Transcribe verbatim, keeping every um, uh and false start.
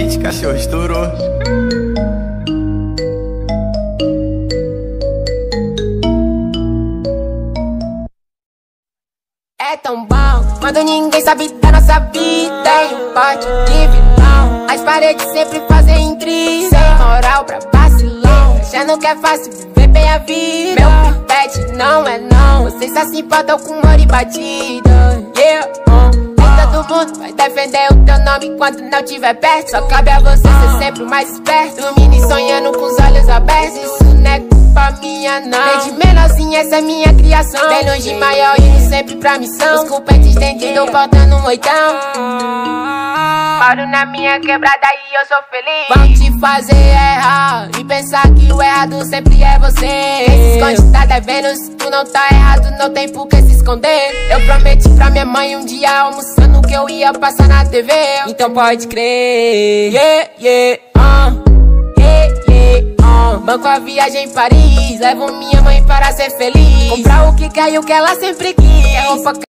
beat, cachorro estourou. É tão bom quando ninguém sabe da nossa vida. Tem um pote de vilão, as paredes sempre fazem intriga. Sem moral pra vacilão, já não quer fácil viver bem a vida. Meu pipete não é não, vocês só se importam com humor e batida. Yeah, uh. Todo mundo vai defender o teu nome quando não tiver perto. Só cabe a você ser sempre o mais esperto. Dormindo e sonhando com os olhos abertos. Isso não é culpa minha não. Desde menorzinha essa é minha criação. Bem longe maior indo sempre pra missão. Os competentes dentro portando um oitão. Moro na minha quebrada e eu sou feliz. Vão te fazer errar e pensar que o errado sempre é você. Quem se esconde tá devendo. Se tu não tá errado não tem por que se esconder. Eu prometi pra minha mãe um dia almoçando que eu ia passar na T V. Então pode crer. Yeah, yeah, uh. Yeah, yeah, uh. Banco a viagem em Paris, levo minha mãe para ser feliz. Comprar o que quer e o que ela sempre quis. É roupa